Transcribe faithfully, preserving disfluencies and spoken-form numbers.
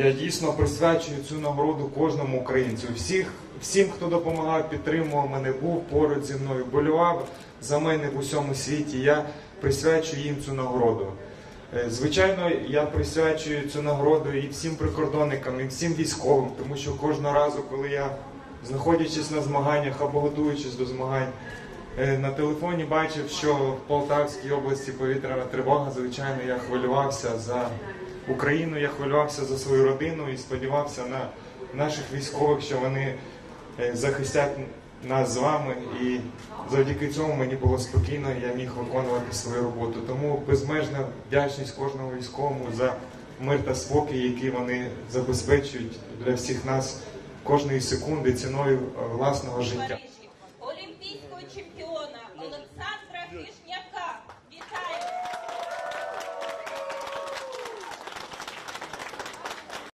Я дійсно присвячую цю нагороду кожному українцю. Всіх, всім, хто допомагав, підтримував мене, був поруч зі мною, болював за мене в усьому світі, я присвячую їм цю нагороду. Звичайно, я присвячую цю нагороду і всім прикордонникам, і всім військовим, тому що кожного разу, коли я, знаходячись на змаганнях або готуючись до змагань, на телефоні бачив, що в Полтавській області повітряна тривога, звичайно, я хвилювався за Україну, я хвилювався за свою родину і сподівався на наших військових, що вони захистять нас з вами, і завдяки цьому мені було спокійно, і я міг виконувати свою роботу. Тому безмежна вдячність кожному військовому за мир та спокій, який вони забезпечують для всіх нас кожної секунди ціною власного життя. Олімпійського чемпіона Олександра Фішера.